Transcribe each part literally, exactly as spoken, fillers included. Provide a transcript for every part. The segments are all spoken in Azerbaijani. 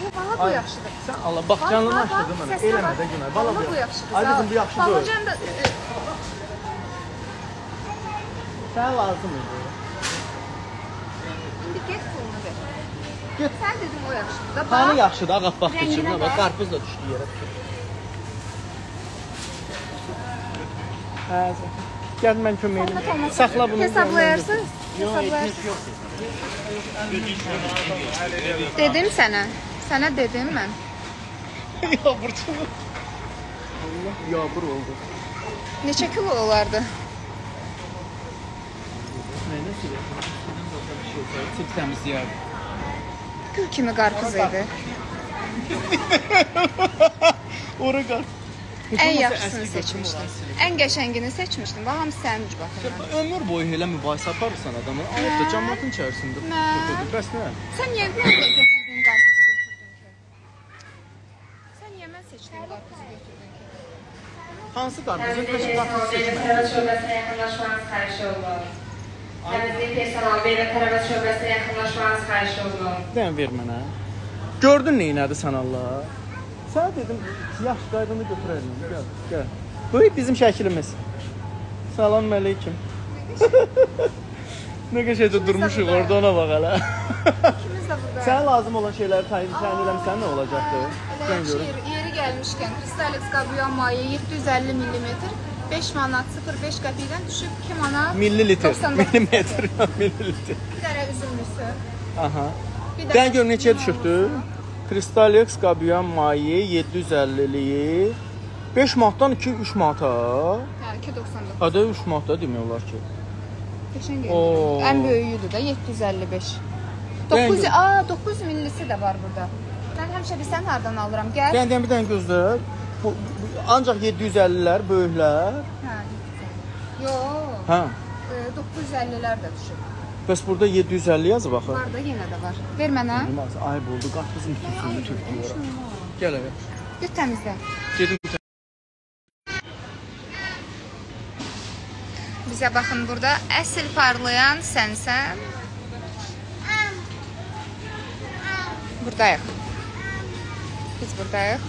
Bala bu yaxşıdır. Sən Allah bax canını açdırdın mənə. Eləmə də günah. Bala bu yaxşıdır. Ay qızım bu yaxşı deyil. Babacan da Sən lazım idi. İndi get pulunu ver. Get. Sən dedin o yaxşıdır da. Hanı yaxşıdır? Ağ bax keçirmə bax. Qarpız da düşdü yerə. Hə. Gəl mən kömək edim. Saxla bunu. Hesablayarsınız? Hesablayarsınız. Dedim sənə. Sənə dedim mən. Yağmur çıxdı. Allah yağmur oldu. Neçə kilo olardı? Nəylə siləcəm? Sık təmizləyərdim. Gül kimi qarpız idi. Ora qarpız. Ən yaxşısını seçmişdim. Ən qəşəngini seçmişdim. Bax, hamısı sənin ucu baxımdan. Ömür boyu elə mübahisə aparırsan adamı. Ayıqda cəmaatın içərisində. Bəs nə? Sən niyə götürdün qarpızı götürdün ki? Sən niyə mən seçdim qarpızı götürdün ki? Hansı qarpızın? Qarpızı qarpızı seçmə. Tərəvəz şöbəsinə yaxınlaşmanız xahiş olunur. Təmizlik personalı və tərəvəz şöbəsinə yaxınlaşmanız xahiş olunur. Dən ver mənə. Gördün neynədir sən Allah? Sənə dedim, yaxşı qaydını götürəlim. Gəl, gəl. Bu bizim şəklimiz. Salam əleykum. Nə qəşəngdə durmuşuq orada, ona bax hələ. İkimiz də burada. Sənə lazım olan şeyləri təyin eləmişsən nə olacaqdı? Elə yaxşı yeri gəlmişkən Kristalix Qabuyan mayı yeddi yüz əlli millimetr beş manat sıfır beş qəpikdən düşüb iki manat millilitr. Millimetr, millilitr. Bir dərə üzümlüsü. Aha. Dən gör neçəyə düşübdü? Kristalix Qabuyan mayı yeddi yüz əlli beş manatdan iki üç manata. Hə, iki doxsan doqquz. Hə də üç manata demək olar ki. Qəşəng gəlir. Ən böyüyüdür də yeddi yüz əlli beş. doqquz yüz, a doqquz yüz millisi də var burada. Mən həmişə bilsən hardan alıram? Gəl. Dən dən bir dənə gözlə. Bu ancaq yeddi yüz əlliler böyüklər. Hə. Yox. Hə. doqquz yüz əlliler də düşüb. Bəs burada yeddi yüz əlli yazıb axı. Var da yenə də var. Ver mənə. Ayıb oldu. Qarpızın üstünü tökdülər. Gəl əvə. Get təmizlə. Gedim. Bizə baxın burada əsl parlayan sənsən. Buradayıq. Biz buradayıq.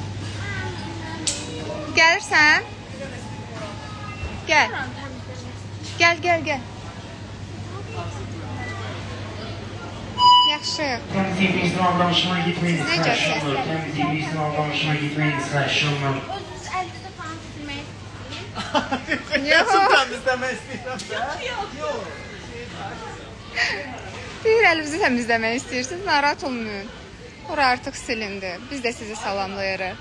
Gəlirsən? Gəl. Gəl, gəl, gəl. Yaxşı. Temizliğinizin anlamışına gitmeyiniz xahiş olunur. Temizliğinizin anlamışına gitmeyiniz xahiş olunur. Yox. Təmizləmək istəyirəm. Yox, yox. Bir əlinizi təmizləmək istəyirsiniz, narahat olmayın. Ora artıq silindi. Biz də sizi salamlayırıq.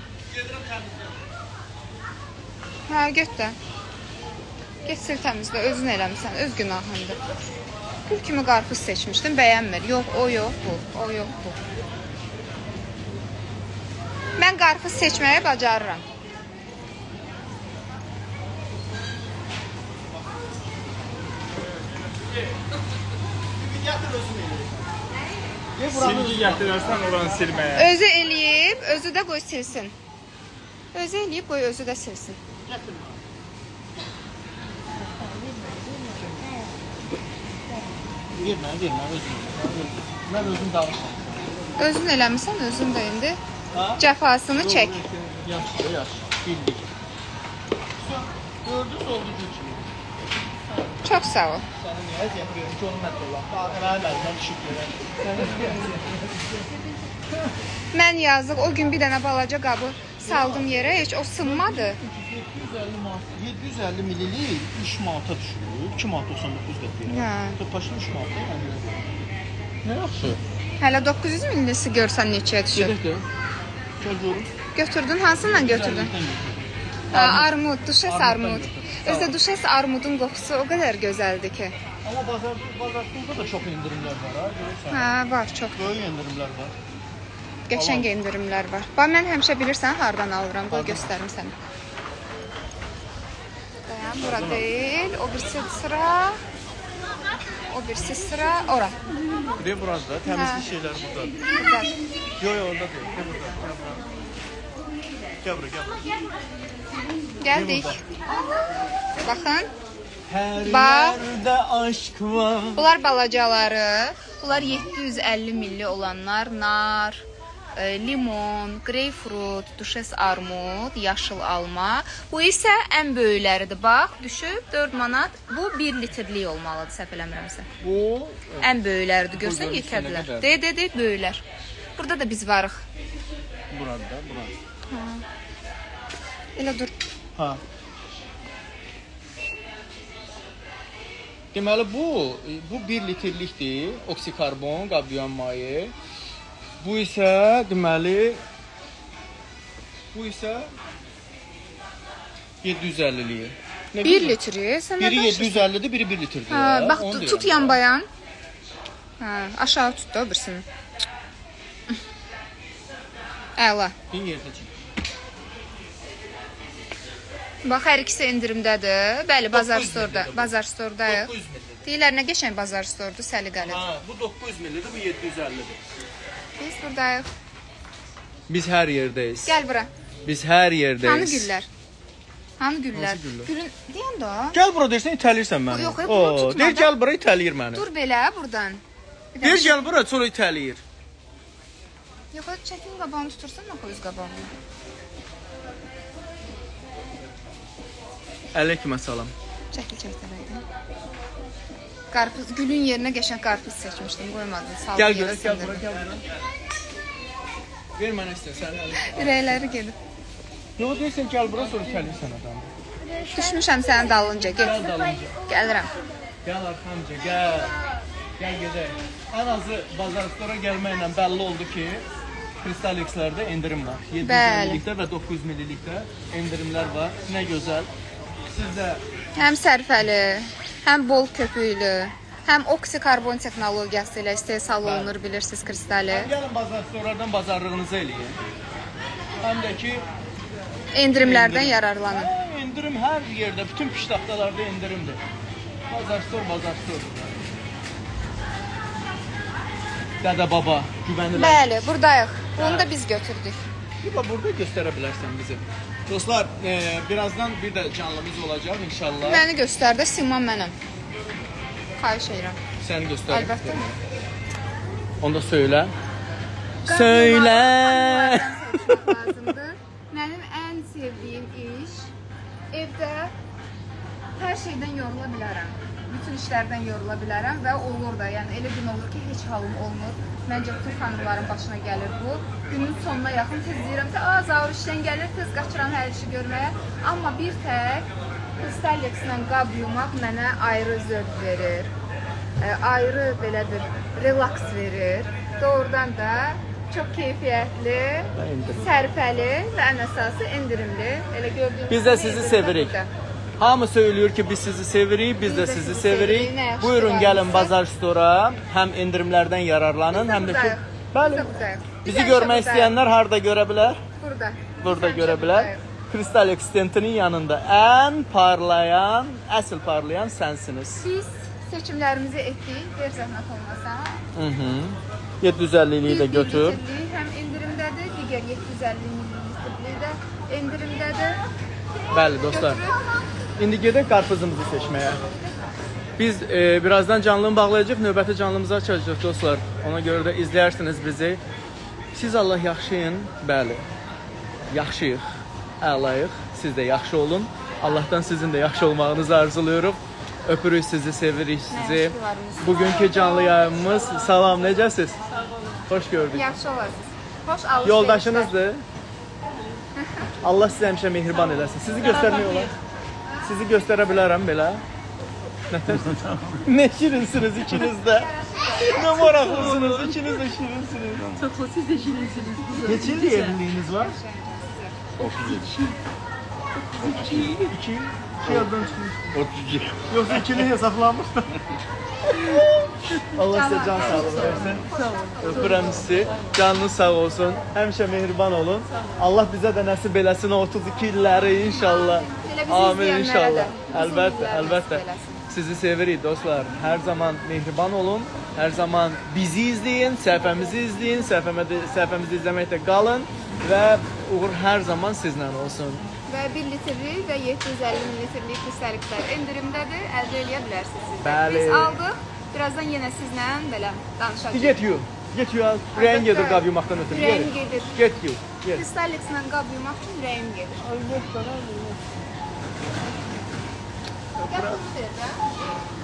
Hə, get də. Get sil təmizlə, özün eləmişsən, öz günahındır. Gül kimi qarpız seçmişdim, bəyənmir. Yox, o yox, bu. O yox, bu. Mən qarpız seçməyi bacarıram. Silgi gətirərsən oranı silməyə. Özü eləyib, özü də qoy silsin. Özü eləyib, qoy özü də silsin. Vermə, vermə, özün. Mən özüm danışam. Özün eləmişsən, özün də indi. Cəfasını çək. Yaxşı, yaxşı. Bildik. Gördünüz, oldu gül kimi. Çox sağ ol. Səni niyə əziyyət verim ki, onu mətullah. Əməlim əlimdən düşüb verəm. Mən yazıq, o gün bir dənə balaca qabı saldım yerə, heç o sınmadı. yeddi yüz əlli millilik üç manata düşüb. iki manat doxsan doqquz qəpiyə. Hə. Topaşın üç manata. Nə yaxşı. Hələ doqquz yüz millisi görsən neçəyə düşüb. Gedək də. Gəl görüm. Götürdün, hansından götürdün? Armud, duşes armud. Özdə duşes armudun qoxusu o qədər gözəldir ki. Amma bazar bazarda da çox endirimlər var ha, görürsən. Hə, var, çox. Böyük endirimlər var. Qəşəng endirimlər var. Bax, mən həmişə bilirsən hardan alıram, qoy göstərim sənə. Dayan, bura deyil, o birisi sıra. O birisi sıra, ora. Bir burada, təmizlik şeylər burada. Burada. Yox, yox, orada deyil. Gəl bura, gəl bura. Gəldik. Baxın. Hər Bax. yerdə aşk var. Bunlar balacaları. Bunlar yeddi yüz əlli milli olanlar. Nar. e, limon, greyfrut, duşes armud, yaşıl alma. Bu isə ən böyükləridir. Bax, düşüb dörd manat. Bu bir litrlik olmalıdır, səhv eləmirəmsə. Bu Ən böyükləridir. Görsən yetədilər. De, de, de, böyüklər. Burada da biz varıq. burada, burada. Ha. Elə dur. Ha. Deməli bu bu bir litrlikdir, oksikarbon, qabyan mayı. Bu isə deməli bu isə yeddi yüz əllilik. bir litri, sən nə Biri yeddi yüz danışırsan? əllidir, biri bir litrdir. Ha, bax Onu tut deyirəm. yan bayan. Ha, aşağı tut da birisini. Əla. Bir yerdə çək. Bax, hər ikisi endirimdədir. Bəli, bazar doqquz storda, millidir bu. bazar stordayıq. doqquz yüz millidir. Deyirlər nə qəşəng bazar stordur, səliqəlidir. Ha, bu doqquz yüz millidir, bu yeddi yüz əllidir. Biz buradayıq. Biz hər yerdəyiz. Gəl bura. Biz hər yerdəyiz. Hanı güllər? Hanı güllər? Hansı güllər? Gülün deyən də. Gəl bura deyirsən itələyirsən məni. Yox, bunu Oo, tutma deyir da. gəl bura itələyir məni. Dur belə burdan. Bir Deyir dəqiqə. gəl bura, sonra itələyir. Yox, çəkin qabağını tutursan, yox öz qabağını. Əleyküm əssalam. Çəkil çəkdərəydim. Qarpız, gülün yerinə qəşəng qarpız seçmişdim, qoymadım. Sağ Gəl görə, gəl bura, gəl bura. Ver mənə istəsən. Ürəkləri gedib. Yox, deyirsən gəl bura, sonra itələyirsən adamı. Düşmüşəm sənin dalınca, get. Gəl dalınca. Gəlirəm. Gəl arxamca, gəl. Gəl gedək. Ən azı bazar stora gəlməklə bəlli oldu ki, Kristal X-lərdə endirim var. yeddi yüz əllilikdə və doqquz yüz millilikdə endirimlər var. Nə gözəl. Sizdə Həm sərfəli, həm bol köpüklü, həm oksikarbon texnologiyası ilə istehsal olunur, bilirsiniz kristali. gəlin bazar storalardan bazarlığınızı eləyin. Həm də ki, Endirimlərdən yararlanın. hə, endirim hər yerdə, bütün piştaxtalarda endirimdir. Bazar stor, bazar stor. Dədə baba, güvənilən. Bəli, buradayıq. Bunu da biz götürdük. Yox, burada göstərə bilərsən bizi. Dostlar, e, birazdan bir də canlımız olacaq inşallah. Məni göstər də, Siman mənəm. Xahiş edirəm. Səni göstərim. Əlbəttə. Onu da söylə. Söylə. Lazımdır. Mənim ən sevdiyim iş evdə hər şeydən yorula bilərəm. Bütün işlərdən yorula bilərəm və olur da. Yəni elə gün olur ki, heç halım olmur. Məncə bütün xanımların başına gəlir bu. Günün sonuna yaxın tez deyirəm ki, "A, Zaur işdən gəlir, tez qaçıram hər işi görməyə." Amma bir tək Kristal X-lə qab yumaq mənə ayrı zövq verir. E, ayrı belə bir relaks verir. Doğrudan da çox keyfiyyətli, sərfəli və ən əsası endirimli. Elə gördüyünüz Biz də kimi sizi endirimli sevirik. burada. Hamı söylüyor ki biz sizi sevirik, biz də sizi sevirik. Nə yaxşı Buyurun ki, gəlin varmısınız. bazar stora, həm endirimlərdən yararlanın, Biz də həm də ki buradayıq. bəli. Biz də buradayıq. Bizi Biz görmək həmişə istəyənlər harda görə bilər? Burada. Burada Biz görə həmişə bilər. buradayıq. Kristal X-Tentinin yanında ən parlayan, əsl parlayan sənsiniz. Biz seçimlərimizi etdik, ver zəhmət olmasa. Mhm. yeddi yüz əlliyi də Bir götür. litrlik həm endirimdədir, digər yeddi yüz əlli mililitrlik də endirimdədir. Bəli dostlar. İndi gedək qarpızımızı seçməyə. Biz e, birazdan canlını bağlayacağıq, növbəti canlımızı açacağıq dostlar. Ona görə də izləyirsiniz bizi. Siz Allah yaxşıyın, bəli. Yaxşıyıq, əlayıq. Siz də yaxşı olun. Allahdan sizin də yaxşı olmağınızı arzulayırıq. Öpürük sizi, sevirik sizi. Bugünkü canlı yayımımız. Salam, necəsiz? Xoş gördük. Yaxşı olasınız. Xoş alışverişlər. Yoldaşınızdır. Allah sizə həmişə mehriban eləsin. Sizi göstərmək olar. Sizi göstərə bilərəm belə. Ne şirinsiniz ikiniz de. Ne maraklısınız, ikiniz de şirinsiniz. Çok siz de şirinsiniz. Kaç yıl evliliğiniz var? İki. İki. İki yıldan çıkmış. otuz iki. Yoksa ikili hesaplanmış da. Allah size can sağlığı versin. Öpürəm sizi. Canınız sağ olsun. Həmişə mehriban olun. Allah bizə də nəsib eləsin o otuz iki illəri inşallah. Elə bizi Amin izləyənlərə inşallah. də bizim Əlbəttə, illərimiz əlbəttə. beləsin. Sizi sevirik dostlar. Hər zaman mehriban olun. Hər zaman bizi izləyin, səhifəmizi izləyin. Səhifəmizi, səhifəmizi izləməkdə qalın və uğur hər zaman sizlə olsun. Və bir litrlik və yeddi yüz əlli mililitrlik kristalliklər endirimdədir, əldə edə bilərsiniz siz də. Bəli. Biz aldıq. Birazdan yenə sizlə belə danışacağıq. Digət you. Get yu, ürəyin gedir qab yumaqdan ötürü. Ürəyim Get. gedir. Get yu. Get. Kristallexlə qab yumaq üçün ürəyim gedir. Ay, get bana. Yaxındır da.